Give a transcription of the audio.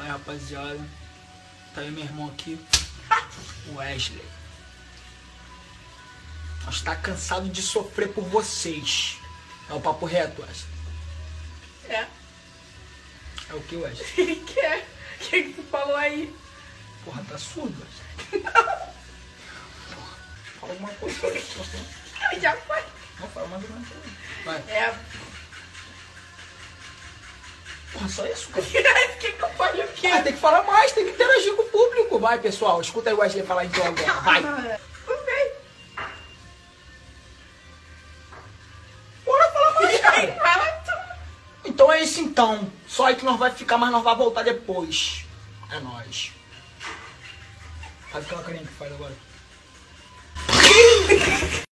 Fala aí, rapaziada. Tá aí meu irmão aqui, o Wesley. Nós tá cansado de sofrer por vocês. É o papo reto, Wesley. É. É o que, Wesley? O que é? O que tu falou aí? Porra, tá surdo, Wesley? Porra, fala alguma coisa. Já foi. Não, fala mais alguma coisa. Vai. É. Porra, só isso, cara. O que eu falei o quê? Ah, tem que falar mais, tem que interagir com o público. Vai, pessoal, escuta aí o Wesley falar então agora. Vai. Tudo bem. Bora falar mais, cara. Fala tu. Então é isso então. Só aí que nós vai ficar, mas nós vai voltar depois. É nóis. Faz aquela carinha que faz agora.